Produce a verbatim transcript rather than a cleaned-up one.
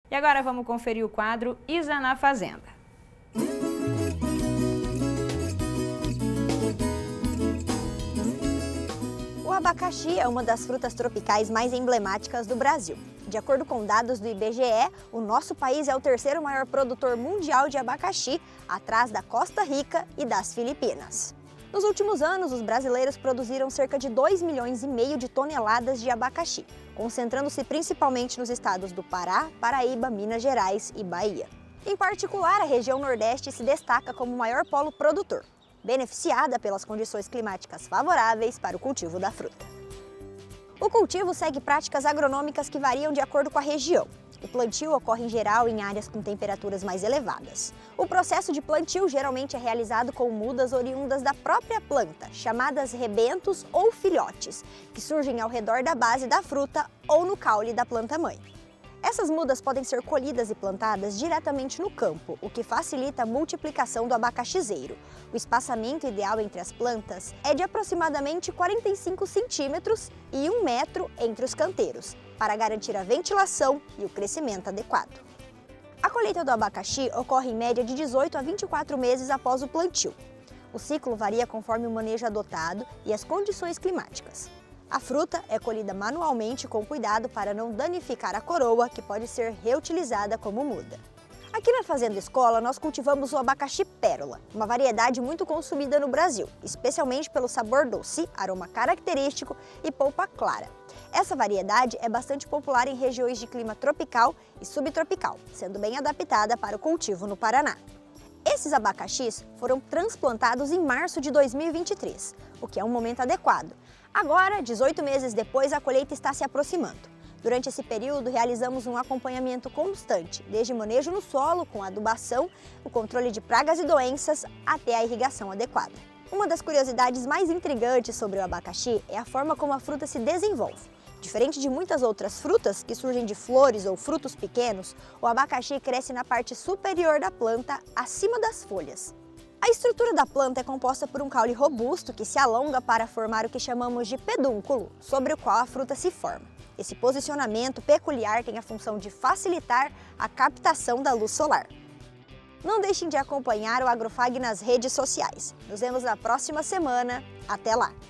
E agora vamos conferir o quadro Isa na Fazenda. O abacaxi é uma das frutas tropicais mais emblemáticas do Brasil. De acordo com dados do I B G E, o nosso país é o terceiro maior produtor mundial de abacaxi, atrás da Costa Rica e das Filipinas. Nos últimos anos, os brasileiros produziram cerca de dois milhões e meio de toneladas de abacaxi, concentrando-se principalmente nos estados do Pará, Paraíba, Minas Gerais e Bahia. Em particular, a região Nordeste se destaca como o maior polo produtor, beneficiada pelas condições climáticas favoráveis para o cultivo da fruta. O cultivo segue práticas agronômicas que variam de acordo com a região. O plantio ocorre em geral em áreas com temperaturas mais elevadas. O processo de plantio geralmente é realizado com mudas oriundas da própria planta, chamadas rebentos ou filhotes, que surgem ao redor da base da fruta ou no caule da planta-mãe. Essas mudas podem ser colhidas e plantadas diretamente no campo, o que facilita a multiplicação do abacaxizeiro. O espaçamento ideal entre as plantas é de aproximadamente quarenta e cinco centímetros e um metro entre os canteiros, para garantir a ventilação e o crescimento adequado. A colheita do abacaxi ocorre em média de dezoito a vinte e quatro meses após o plantio. O ciclo varia conforme o manejo adotado e as condições climáticas. A fruta é colhida manualmente com cuidado para não danificar a coroa, que pode ser reutilizada como muda. Aqui na Fazenda Escola, nós cultivamos o abacaxi pérola, uma variedade muito consumida no Brasil, especialmente pelo sabor doce, aroma característico e polpa clara. Essa variedade é bastante popular em regiões de clima tropical e subtropical, sendo bem adaptada para o cultivo no Paraná. Esses abacaxis foram transplantados em março de dois mil e vinte e três, o que é um momento adequado. Agora, dezoito meses depois, a colheita está se aproximando. Durante esse período, realizamos um acompanhamento constante, desde manejo no solo, com adubação, o controle de pragas e doenças, até a irrigação adequada. Uma das curiosidades mais intrigantes sobre o abacaxi é a forma como a fruta se desenvolve. Diferente de muitas outras frutas, que surgem de flores ou frutos pequenos, o abacaxi cresce na parte superior da planta, acima das folhas. A estrutura da planta é composta por um caule robusto que se alonga para formar o que chamamos de pedúnculo, sobre o qual a fruta se forma. Esse posicionamento peculiar tem a função de facilitar a captação da luz solar. Não deixem de acompanhar o Agrofag nas redes sociais. Nos vemos na próxima semana. Até lá!